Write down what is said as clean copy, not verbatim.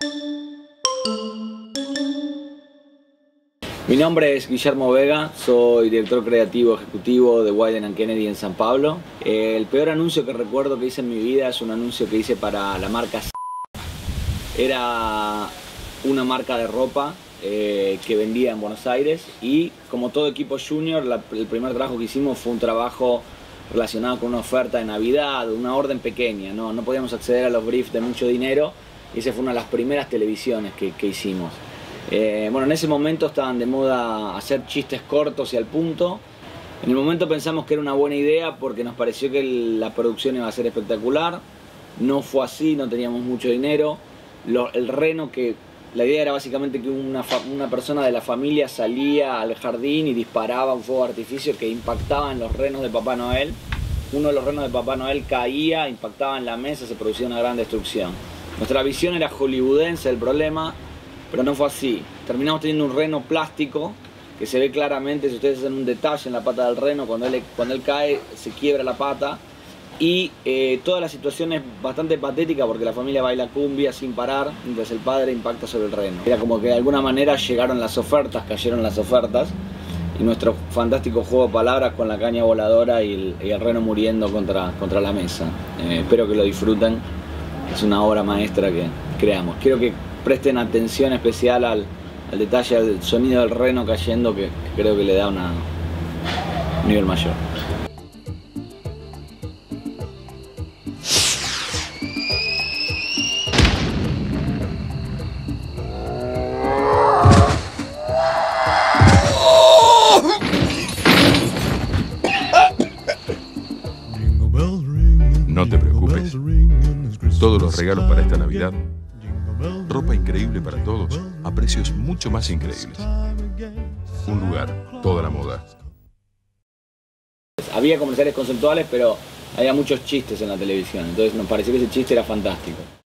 Mi nombre es Guillermo Vega, soy director creativo ejecutivo de Wieden & Kennedy en San Pablo. El peor anuncio que recuerdo que hice en mi vida es un anuncio que hice para la marca S. Era una marca de ropa que vendía en Buenos Aires, y como todo equipo junior, el primer trabajo que hicimos fue un trabajo relacionado con una oferta de Navidad, una orden pequeña, no podíamos acceder a los briefs de mucho dinero, y esa fue una de las primeras televisiones que hicimos. Bueno, en ese momento estaban de moda hacer chistes cortos y al punto. En el momento pensamos que era una buena idea porque nos pareció que la producción iba a ser espectacular. No fue así, no teníamos mucho dinero. El reno, la idea era básicamente que una persona de la familia salía al jardín y disparaba un fuego de artificio que impactaba en los renos de Papá Noel. Uno de los renos de Papá Noel caía, impactaba en la mesa, se producía una gran destrucción. Nuestra visión era hollywoodense del problema, pero no fue así. Terminamos teniendo un reno plástico que se ve claramente, si ustedes hacen un detalle en la pata del reno, cuando él cae se quiebra la pata. Y toda la situación es bastante patética porque la familia baila cumbia sin parar mientras el padre impacta sobre el reno. Era como que de alguna manera cayeron las ofertas, y nuestro fantástico juego de palabras con la caña voladora y el reno muriendo contra la mesa. Espero que lo disfruten, es una obra maestra que creamos. Quiero que presten atención especial al detalle del sonido del reno cayendo, que creo que le da un nivel mayor. No te preocupes, todos los regalos para esta Navidad, ropa increíble para todos, a precios mucho más increíbles. Un lugar, toda la moda. Había comerciales conceptuales, pero había muchos chistes en la televisión, entonces nos pareció que ese chiste era fantástico.